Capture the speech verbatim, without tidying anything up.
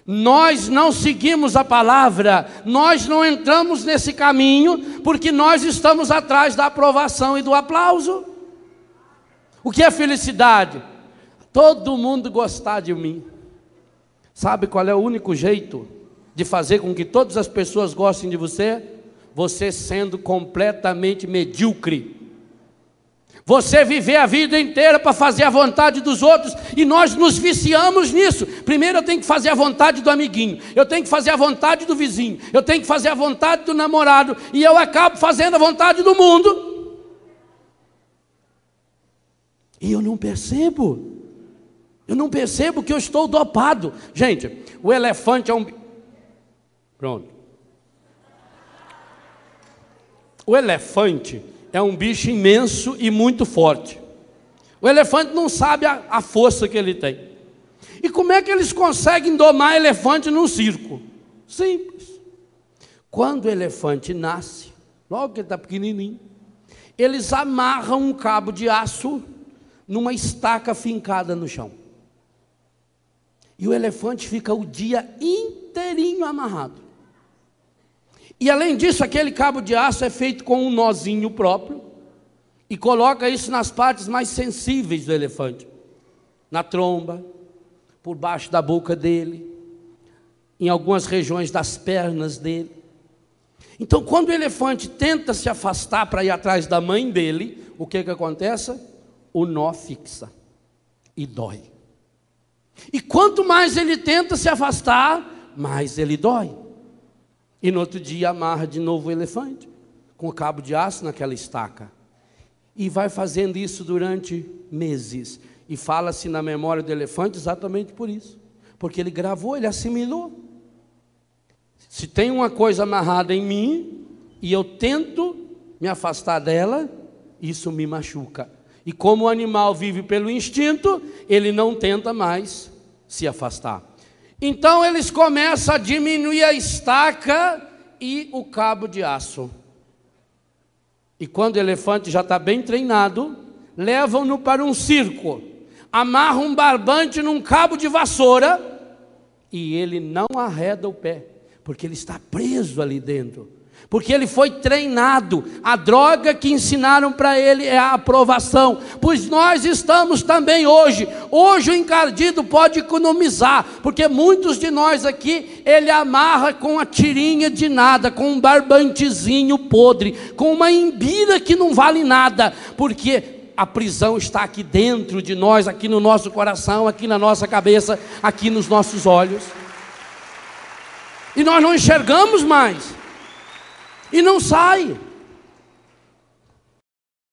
Nós não seguimos a palavra, nós não entramos nesse caminho, porque nós estamos atrás da aprovação e do aplauso. O que é felicidade? Todo mundo gostar de mim. Sabe qual é o único jeito de fazer com que todas as pessoas gostem de você? Você sendo completamente medíocre. Você viver a vida inteira para fazer a vontade dos outros, e nós nos viciamos nisso. Primeiro eu tenho que fazer a vontade do amiguinho, eu tenho que fazer a vontade do vizinho, eu tenho que fazer a vontade do namorado, e eu acabo fazendo a vontade do mundo. E eu não percebo, eu não percebo que eu estou dopado. Gente, o elefante é um... Pronto. O elefante é um bicho imenso e muito forte. O elefante não sabe a, a força que ele tem. E como é que eles conseguem domar elefante num circo? Simples. Quando o elefante nasce, logo que ele está pequenininho, eles amarram um cabo de aço numa estaca fincada no chão. E o elefante fica o dia inteirinho amarrado. E além disso, aquele cabo de aço é feito com um nozinho próprio, e coloca isso nas partes mais sensíveis do elefante, na tromba, por baixo da boca dele, em algumas regiões das pernas dele. Então, quando o elefante tenta se afastar para ir atrás da mãe dele, o que que acontece? O nó fixa e dói. E quanto mais ele tenta se afastar, mais ele dói. E no outro dia amarra de novo o elefante, com o cabo de aço naquela estaca. E vai fazendo isso durante meses. E fala-se na memória do elefante exatamente por isso. Porque ele gravou, ele assimilou. Se tem uma coisa amarrada em mim, e eu tento me afastar dela, isso me machuca. E como o animal vive pelo instinto, ele não tenta mais se afastar. Então eles começam a diminuir a estaca e o cabo de aço. E quando o elefante já está bem treinado, levam-no para um circo, amarram um barbante num cabo de vassoura, e ele não arreda o pé, porque ele está preso ali dentro. Porque ele foi treinado. A droga que ensinaram para ele é a aprovação. Pois nós estamos também hoje. Hoje o encardido pode economizar, porque muitos de nós aqui, ele amarra com a tirinha de nada, com um barbantezinho podre, com uma imbira que não vale nada, porque a prisão está aqui dentro de nós, aqui no nosso coração, aqui na nossa cabeça, aqui nos nossos olhos. E nós não enxergamos mais. E não sai.